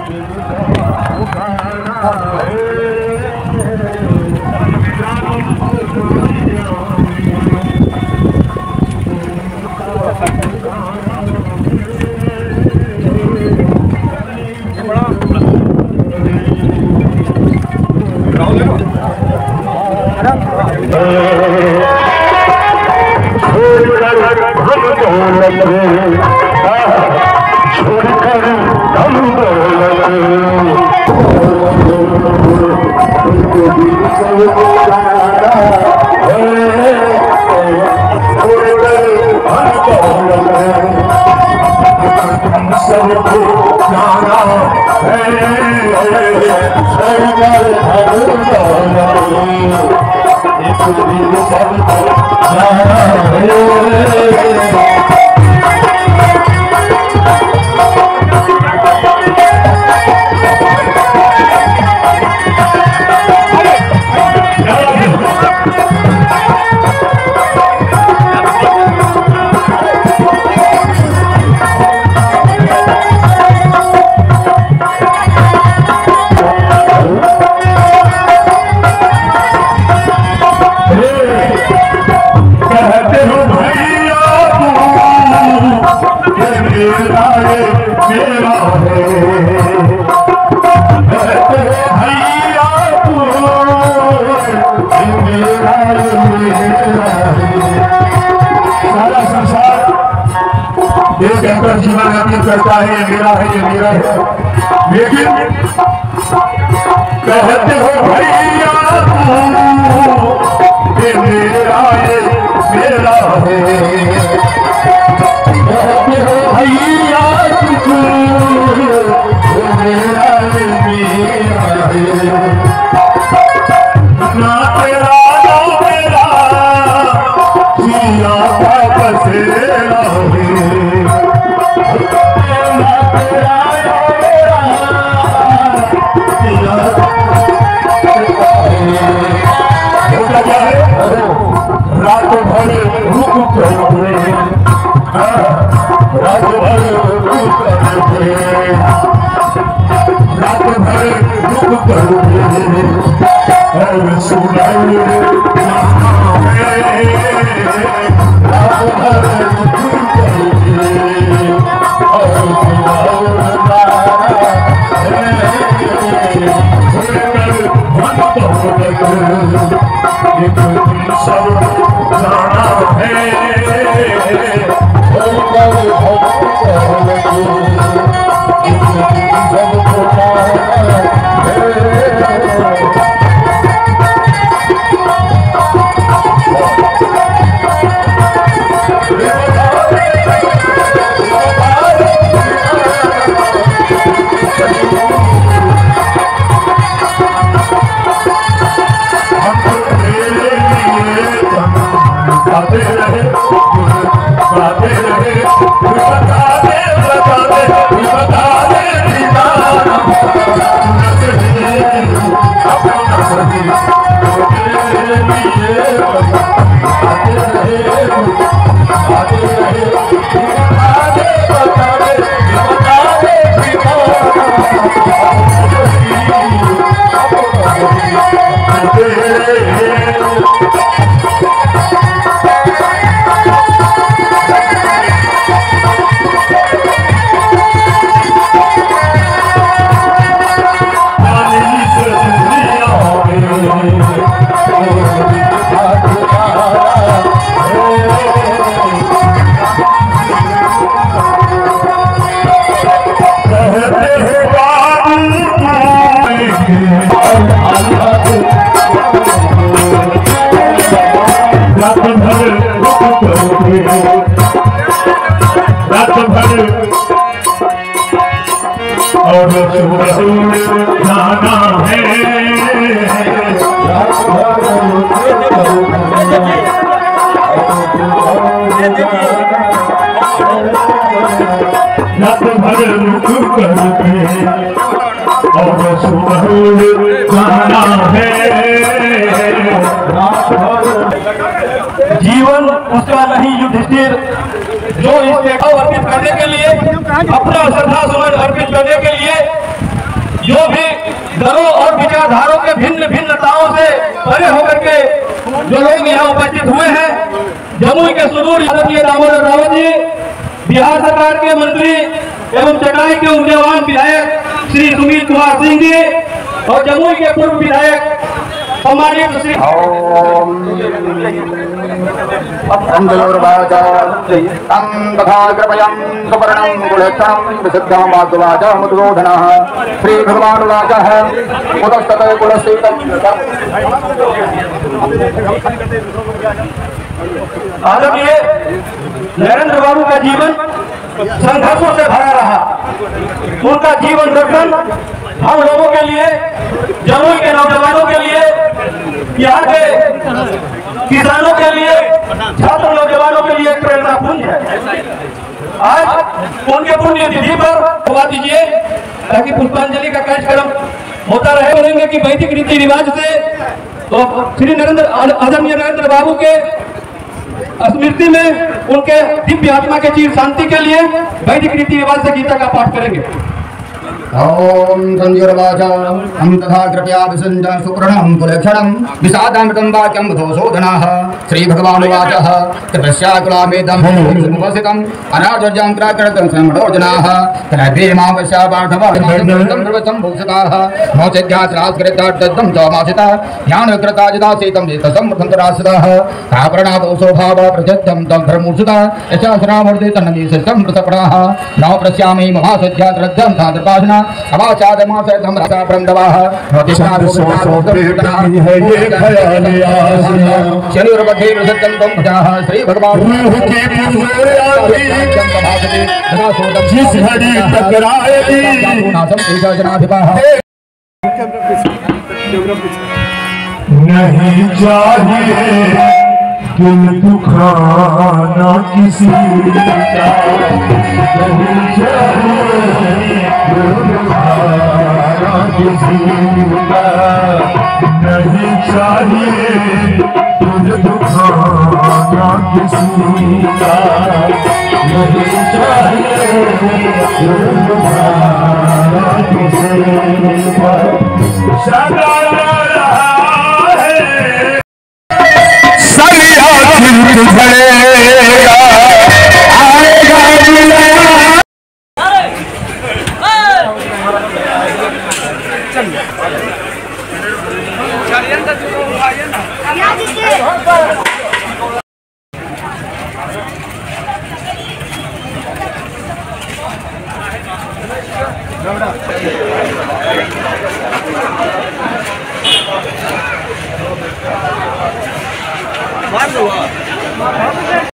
जीवन व्यतीत करता है, ये मेरा है, ये मेरा है, लेकिन कहते हो भैया ये मेरा है, मेरा है, कहते हो भैया ये मेरा है, मेरा है, ना तेरा ना मेरा जिया का बसेरा है। रात भर रुक करते, रात भर रुक करते, रात भर रुक करते, सुनाई रात भर रुक करते सब जाना है और जाना है रात भर रुक करके और सुबह जाना है। जीवन उसका नहीं युधिष्ठिर जो इस देखा अर्पित करने के लिए अपना श्रद्धा सुमन अर्पित करने के लिए जो भी दलों और विचारधारों के भिन्न भिन्नताओं से परे होकर के जो लोग यहाँ उपस्थित हुए हैं, जमुई के सुदूर आदरणीय दामोदर रावत जी, बिहार सरकार के मंत्री एवं चकाई के ऊर्जावान विधायक श्री सुमित कुमार सिंह जी और जमुई के पूर्व विधायक सम्मानित श्री श्री भगवान आदरणीय नरेंद्र बाबू का जीवन संघर्षों से भरा रहा। उनका जीवन दर्शन हम लोगों के लिए, जमुई के नौजवानों के लिए, यहाँ के किसानों के लिए, छात्र नौजवानों के लिए प्रेरणा पुंज है। आज उनके पुण्य तिथि पर दबा दीजिए ताकि पुष्पांजलि का कार्यक्रम होता रहे। बोलेंगे कि वैदिक रीति रिवाज से तो श्री आदरणीय नरेंद्र बाबू के स्मृति में उनके दिव्य आत्मा के चिर शांति के लिए वैदिक रीति रिवाज से गीता का पाठ करेंगे। ओम संजुर्वाचा हम तथा कृपया विसंजन सुप्रणं कुलक्षणं विषादामृतं वाक्यं दोषोधनाः श्री भगवान वाचः कृपस्याकुलामेदं सुमुपसितं अनाजर्जं त्राकृतं समरोजनाः तनद्वेमा पश्यापार्थवं सर्वतं भूषिताः मोचध्यासरास्कृतार्थं चमासिता ज्ञानकृताजिता सीतं समर्थन्तरासितः काप्रणादो स्वभाव प्रसिद्धं तं धर्मूषिता यशासनामूर्ति तन्नमी सिद्धं प्रसपणाः नौ प्रस्यामि महासुध्यात्रद्धं सादृपाशना अवाचादमासैतं रसा ब्रह्मवाः शनिर्मध्ये सत्यं त्वं भजाः श्री भगवान जिस घड़ी टकराएगी नहीं चाहिए दिल दुखाना किसी का, नहीं चाहिए दिल दुखाना किसी का, नहीं चाहिए दिल दुखाना किसी का, नहीं चाहिए दिल दुखाना किसी का। सदा रहा है सलिया झड़ेगा आएगा मार दो।